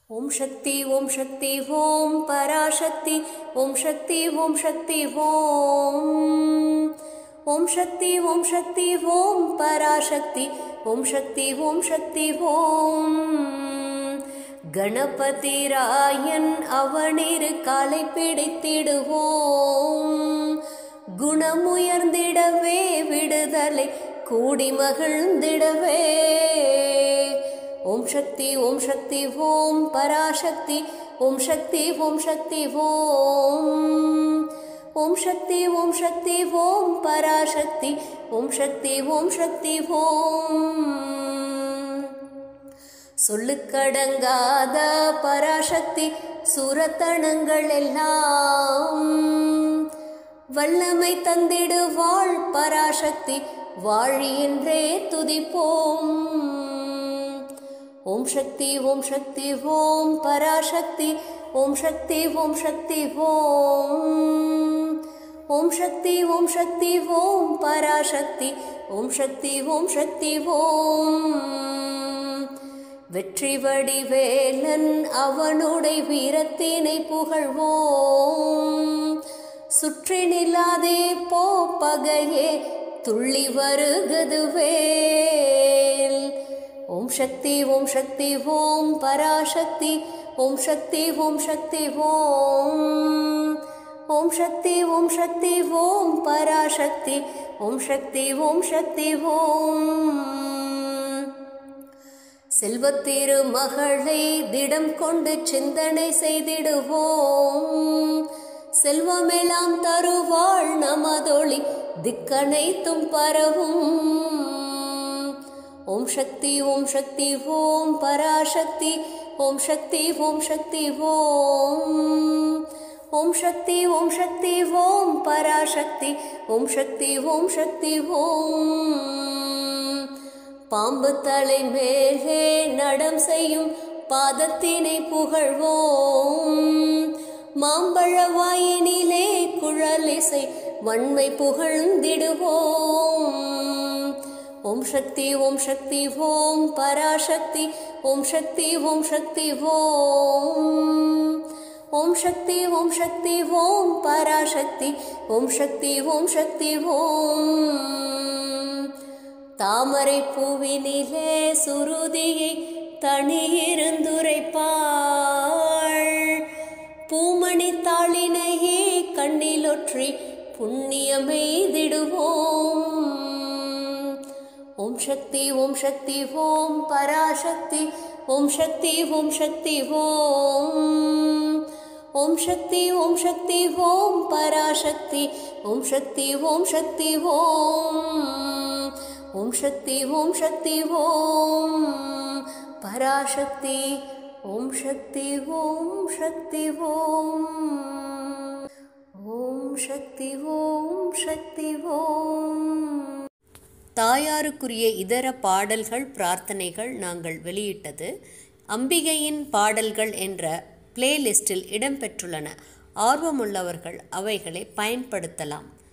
ஓம் சக்தி ஓம் சக்தி ஓம் பராசக்தி ஓம் சக்தி ஓம் சக்தி ஓம் ஓம் சக்தி ஓம் சக்தி ஓம் பராசக்தி ஓம் சக்தி ஓம் சக்தி ஓம் கணபதி ராயன் அவனிரு காலை பிடித்திடுவோம் குணமுயர்ந்திடவே விடுதலை கூடி மகிழ்ந்திடவே ஓம் சக்தி ஓம் சக்தி ஓம் பராசக்தி ஓம் சக்தி ஓம் சக்தி ஓம் ஓம் சக்தி ஓம் சக்தி ஓம் பராசக்தி ஓம் சக்தி ஓம் சக்தி ஓம் சொல்லுக்கடங்காத பராசக்தி சூரத்தனங்கள் எல்லாம் வல்லமை தந்திடுவாள் பராசக்தி வாழி என்றே துதிப்போம் ஓம் சக்தி ஓம் சக்தி ஓம் பராசக்தி ஓம் சக்தி ஓம் சக்தி ஓம் ஓம் சக்தி ஓம் சக்தி ஓம் பராசக்தி ஓம் சக்தி ஓம் சக்தி ஓம் வெற்றி வடிவேலன் அவனுடைய வீரத்தினை புகழ்வோம் சுற்றி நில்லாதே போ பகையே துள்ளி வருகதுவேல் ஓம் சக்தி ஓம் சக்தி ஓம் பராசக்தி ஓம் சக்தி ஓம் சக்தி ஓம் ஓம் சக்தி ஓம் சக்தி ஓம் பராசக்தி ஓம் சக்தி ஓம் சக்தி ஓம் செல்வத்திரு மகளை திடம் கொண்டு சிந்தனை செய்திடுவோம் செல்வமெல்லாம் தருவாள் நமதொளி திக்கனைத்தும் பரவும் ஓம் சக்தி ஓம் சக்தி ஓம் பராசக்தி ஓம் சக்தி ஓம் சக்தி ஓம் ஓம் சக்தி ஓம் சக்தி ஓம் பராசக்தி ஓம் சக்தி ஓம் சக்தி ஓம் பாம்பு தலை மேலே நடம் செய்யும் பாதத்தினை புகழ்வோம் மாம்பழ வாயினிலே குழலிசை வன்மை புகழ்ந்திடுவோம் ஓம் சக்தி ஓம் சக்தி ஓம் பராசக்தி ஓம் சக்தி ஓம் சக்தி ஓம் ஓம் சக்தி ஓம் சக்தி ஓம் பராசக்தி ஓம் சக்தி ஓம் சக்தி ஓம் தாமரை பூவினிலே சுருதியை தனியிருந்துரைப்பாள் பூமணி தாளினையே கண்ணிலொற்றி புண்ணியமெய்திடுவோம் ஓம் சக்தி ஓம் சக்தி ஓம் பராசக்தி ஓம் சக்தி ஓம் சக்தி ஓம் ஓம் சக்தி ஓம் சக்தி ஓம் பராசக்தி ஓம் சக்தி ஓம் சக்தி ஓம் ஓம் சக்தி ஓம் சக்தி ஓம் பராசக்தி ஓம் சக்தி ஓம் சக்தி ஓம் ஓம் சக்தி ஓம் சக்தி ஓம். தாயாருக்குரிய இதர பாடல்கள் பிரார்த்தனைகள் நாங்கள் வெளியிட்டது அம்பிகையின் பாடல்கள் என்ற பிளேலிஸ்டில் இடம்பெற்றுள்ளன. ஆர்வமுள்ளவர்கள் அவைகளை பயன்படுத்தலாம்.